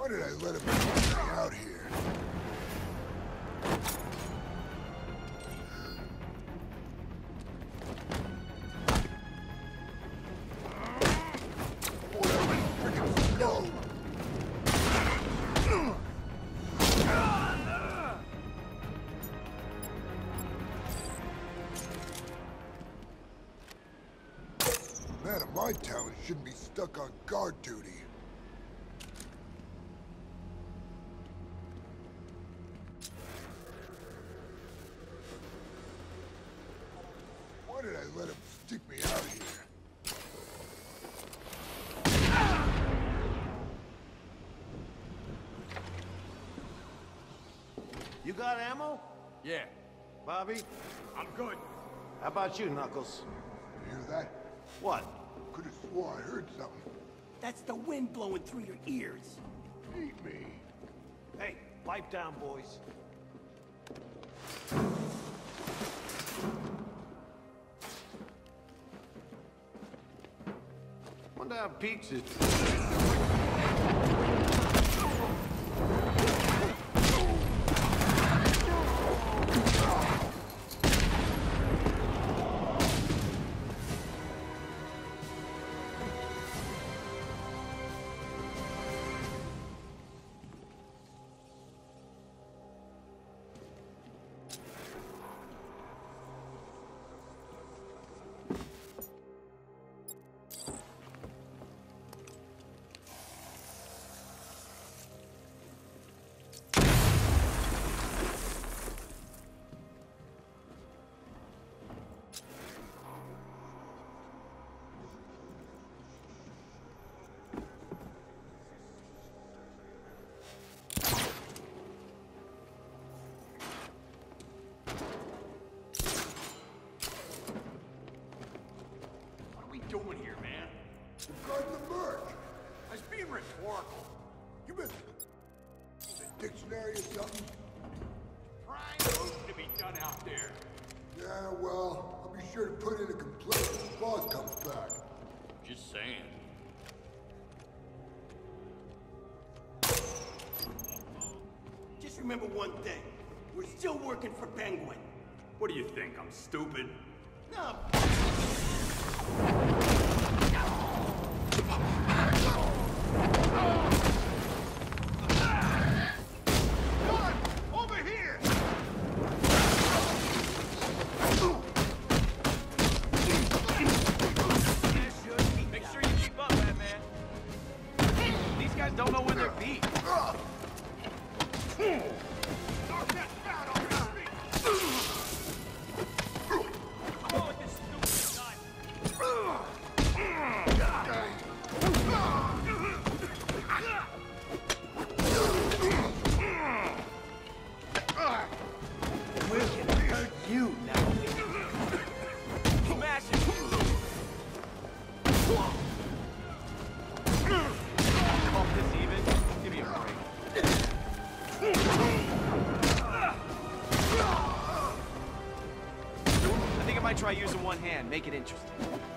did I let him get me out here? Man of my talent shouldn't be stuck on guard duty. Why did I let him stick me out here? You got ammo? Yeah, Bobby? I'm good. How about you, Knuckles? You hear that? What? Could have swore I heard something. That's the wind blowing through your ears. Eat me. Hey, pipe down, boys. Wonder how Pete's is. What are we doing here, man? Guarding the merch. I was being rhetorical. You been the dictionary or something? Prime work to be done out there. Yeah, well, I'll be sure to put in a complaint when the boss comes back. Just saying. Just remember one thing. We're still working for Penguin. What do you think? I'm stupid? No. Over here! Make sure you keep up, man. These guys don't know where they're beat. Try using one hand, make it interesting.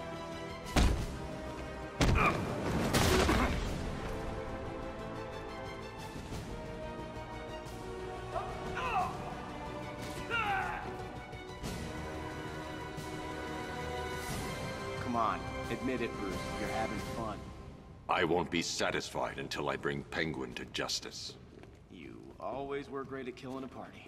Come on, admit it, Bruce. You're having fun. I won't be satisfied until I bring Penguin to justice. You always were great at killing a party.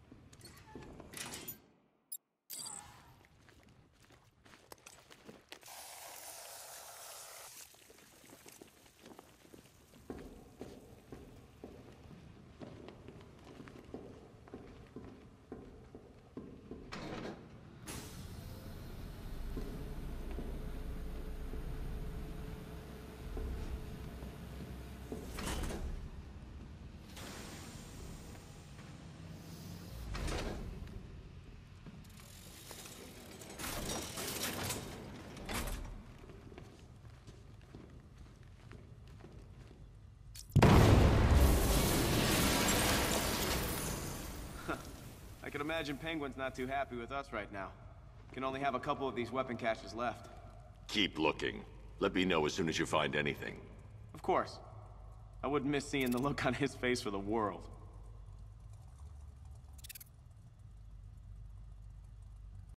I can imagine Penguin's not too happy with us right now. Can only have a couple of these weapon caches left. Keep looking. Let me know as soon as you find anything. Of course. I wouldn't miss seeing the look on his face for the world.